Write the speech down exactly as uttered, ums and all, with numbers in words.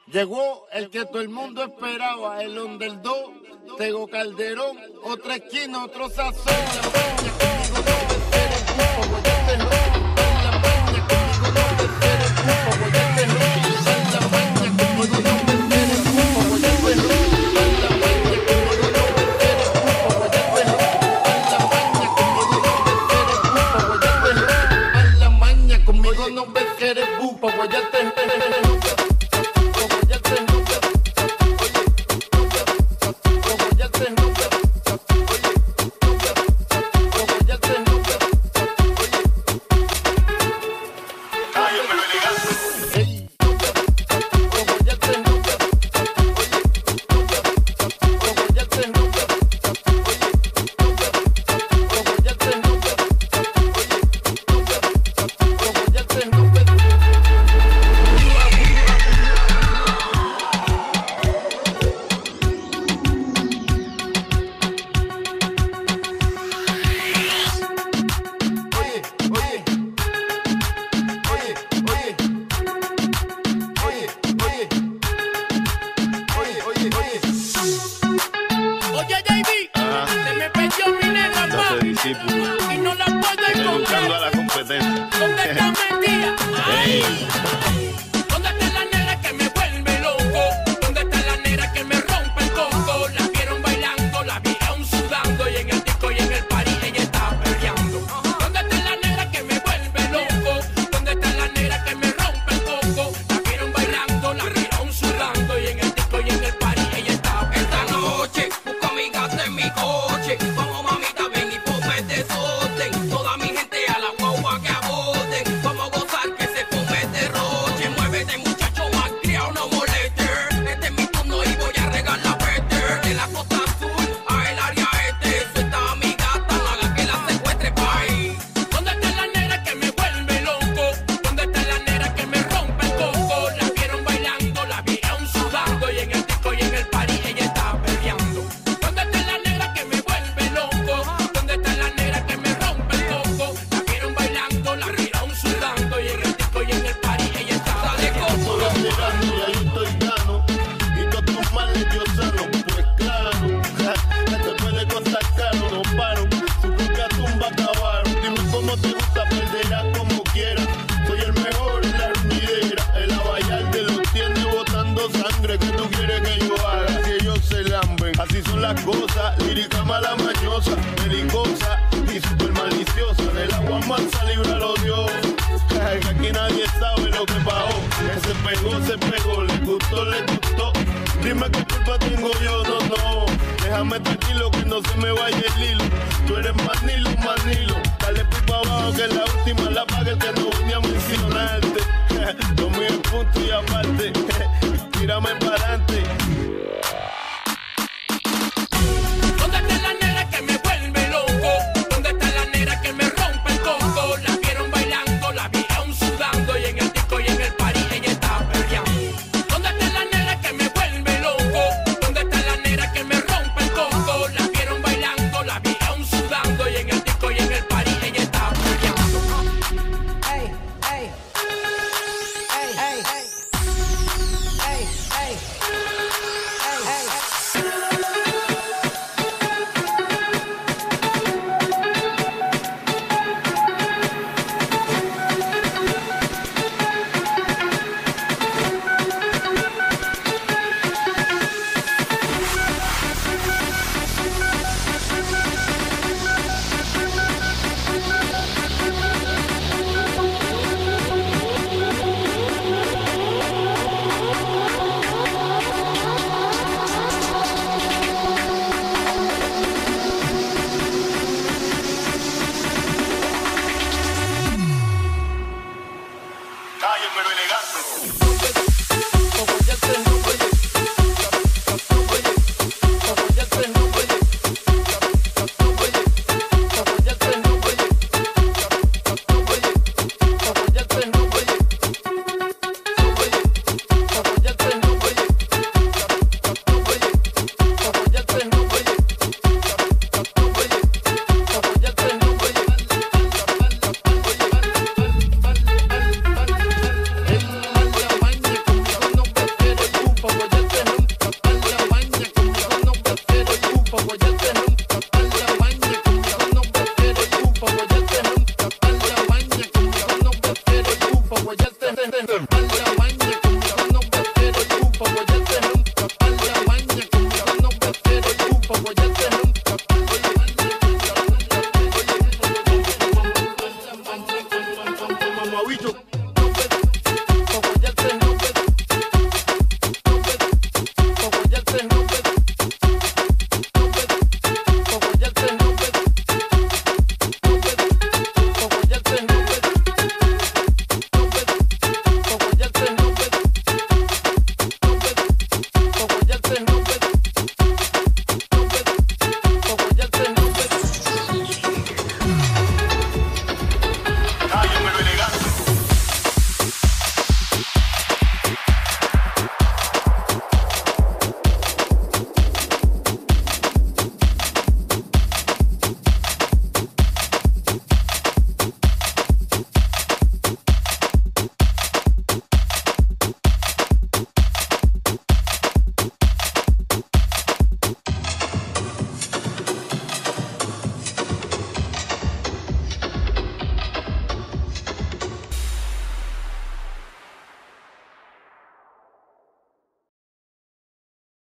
Llegó el que todo el mundo esperaba, el underdog, Tego Calderón, otra esquina, otro sazón. Conmigo no ves que eres bupa, guayate. Y no la puedo encontrar. A la competencia. ¿Dónde está mentira? Ay. ¿Dónde está la negra que me vuelve loco? ¿Dónde está la negra que me rompe el coco? La vieron bailando, la vieron sudando y en el disco y en el party ella está peleando. ¿Dónde está la negra que me vuelve loco? ¿Dónde está la negra que me rompe el coco? La vieron bailando, la vieron sudando y en el disco y en el party ella está peleando. Esta noche busco amigas en mi coche. Vamos mamita, ven y ponme desorden. Toda mi gente a la guagua que aboten. Vamos a gozar que se ponme derroche. Muévete muchacho malcriado, no moleste. Este es mi turno y voy a regalar vete. De la costa azul a el área este. Suelta a mi gata, no haga que la secuestre pa' ahí. ¿Dónde está la negra que me vuelve loco? ¿Dónde está la negra que me rompe el coco? La vieron bailando, la vieron sudando y en el disco y en el party ella está peleando. ¿Dónde está la negra que me vuelve loco? ¿Dónde está la negra que me rompe el coco? La vieron bailando, la vieron sudando y en el disco y en el party ella está de coco. Todas mirando y ahí estoy gano. Y todos tus males yo sano. Pues claro, después de cosas caro no paro. Su propia tumba acabaron. Dime cómo te gusta, perderás como quieras. Soy el mejor en la hormiguera. El abayal los tiene botando sangre. ¿Qué tú quieres que yo haga? Si ellos se lamben. Así son las cosas. Lírica mala mañosa, belicosa y super maliciosa. Del agua mansa líbralo Dios. Que aquí nadie sabe lo que pasó. Que se pegó, se pegó, le gustó, le gustó. Dime qué culpa tengo yo, no, no. Déjame tranquilo que no se me vaya el hilo. Tú eres más Nilo, más Nilo. Dale pipa abajo que la última la paga el que no vine a mencionarte. Lo mío es punto y aparte.